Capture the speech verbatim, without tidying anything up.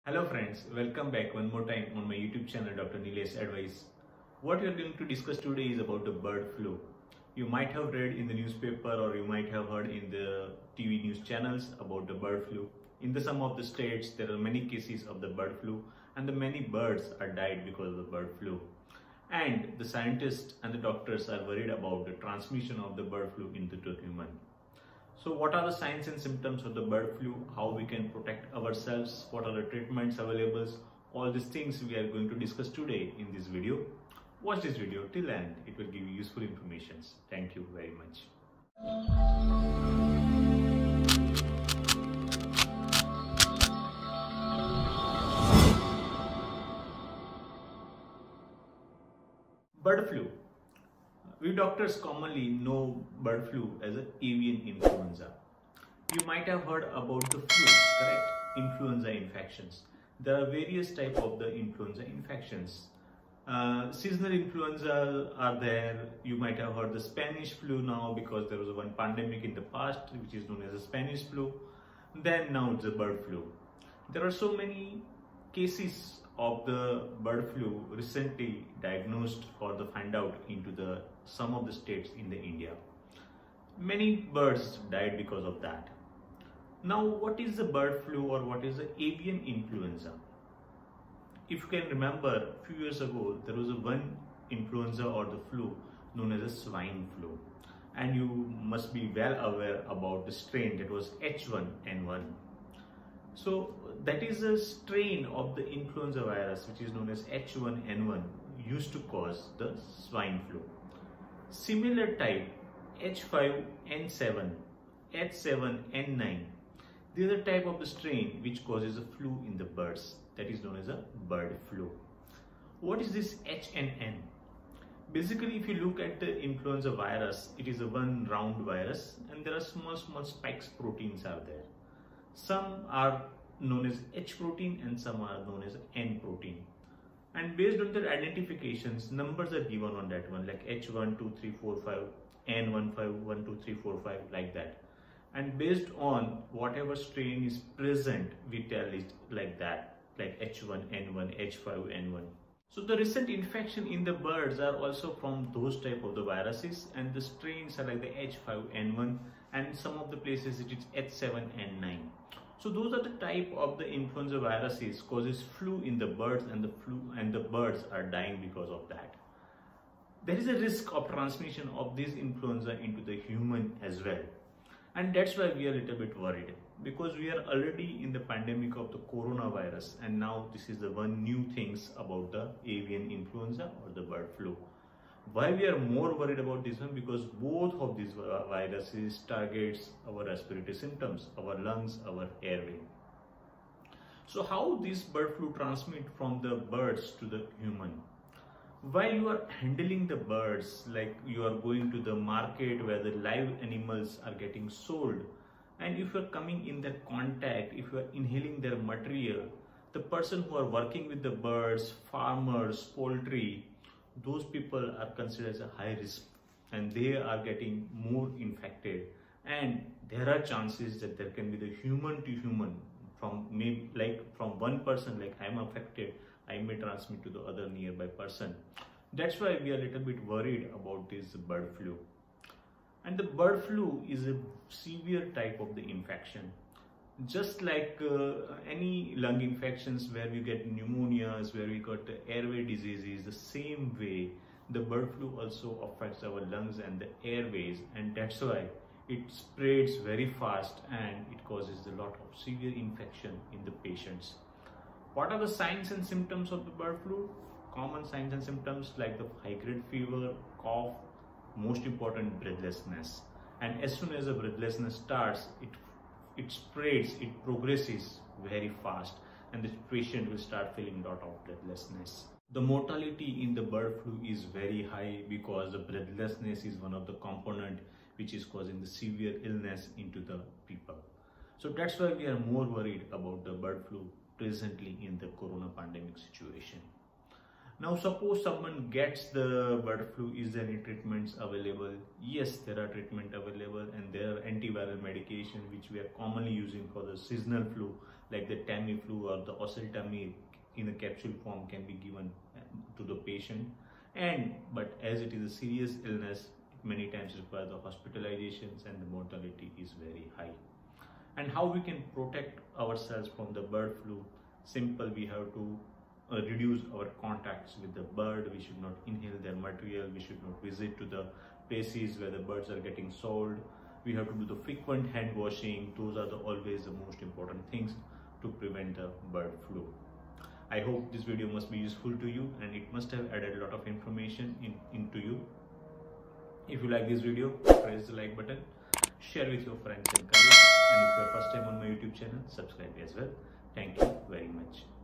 Hello friends, welcome back one more time on my YouTube channel Doctor Nilesh Advice. What we are going to discuss today is about the bird flu. You might have read in the newspaper or you might have heard in the T V news channels about the bird flu. In the some of the states there are many cases of the bird flu and the many birds are died because of the bird flu. And the scientists and the doctors are worried about the transmission of the bird flu into the human. So what are the signs and symptoms of the bird flu? How we can protect ourselves? What are the treatments available? All these things we are going to discuss today in this video. Watch this video till end. It will give you useful information. Thank you very much. Bird flu. We doctors commonly know bird flu as an avian influenza. You might have heard about the flu, correct? Influenza infections. There are various types of the influenza infections. Uh, seasonal influenza are there. You might have heard the Spanish flu now because there was one pandemic in the past which is known as the Spanish flu. Then now it's the bird flu. There are so many cases of the bird flu recently diagnosed or the find out into the some of the states in the India. Many birds died because of that. Now what is the bird flu or what is the avian influenza? If you can remember, a few years ago there was a one influenza or the flu known as a swine flu, and you must be well aware about the strain that was H one N one. So that is a strain of the influenza virus which is known as H one N one used to cause the swine flu. Similar type H five N seven, H seven N nine, these are the type of the strain which causes a flu in the birds, that is known as a bird flu. What is this H N N? Basically, if you look at the influenza virus, it is a one round virus and there are small small spikes proteins are there. Some are known as H protein and some are known as N protein. And based on their identifications, numbers are given on that one, like H one, two, three, four, five, N one five, one, two, three, four, five, like that. And based on whatever strain is present, we tell it like that, like H one N one, H five N one. So the recent infection in the birds are also from those type of the viruses, and the strains are like the H five N one, and some of the places it is H seven N nine. So those are the type of the influenza viruses causes flu in the birds, and the flu and the birds are dying because of that. There is a risk of transmission of this influenza into the human as well. And that's why we are a little bit worried, because we are already in the pandemic of the coronavirus, and now this is the one new things about the avian influenza or the bird flu. Why we are more worried about this one? Because both of these viruses targets our respiratory systems, our lungs, our airway. So how this bird flu transmit from the birds to the human? While you are handling the birds, like you are going to the market where the live animals are getting sold, and if you are coming in their contact, if you are inhaling their material, the person who are working with the birds, farmers, poultry, those people are considered as a high risk and they are getting more infected, and there are chances that there can be the human to human, from maybe like from one person, like I am affected, I may transmit to the other nearby person. That's why we are a little bit worried about this bird flu. And the bird flu is a severe type of the infection. Just like uh, any lung infections where we get pneumonias, where we got airway diseases, the same way the bird flu also affects our lungs and the airways, and that's why it spreads very fast and it causes a lot of severe infection in the patients. What are the signs and symptoms of the bird flu? Common signs and symptoms like the high grade fever, cough, most important breathlessness. And as soon as the breathlessness starts, it it spreads, it progresses very fast, and the patient will start feeling a lot of breathlessness. The mortality in the bird flu is very high because the breathlessness is one of the component which is causing the severe illness into the people. So that's why we are more worried about the bird flu presently in the corona pandemic situation. Now suppose someone gets the bird flu, is there any treatments available? Yes, there are treatment available, and there are antiviral medication which we are commonly using for the seasonal flu like the Tamiflu or the oseltamivir in a capsule form can be given to the patient. And but as it is a serious illness, it many times requires the hospitalizations and the mortality is very high. And how we can protect ourselves from the bird flu? Simple, we have to uh, reduce our contacts with the bird. We should not inhale their material. We should not visit to the places where the birds are getting sold. We have to do the frequent hand washing. Those are the, always the most important things to prevent the bird flu. I hope this video must be useful to you and it must have added a lot of information in, into you. If you like this video, press the like button, share with your friends and colleagues, and if you are first time on my YouTube channel, subscribe as well. Thank you very much.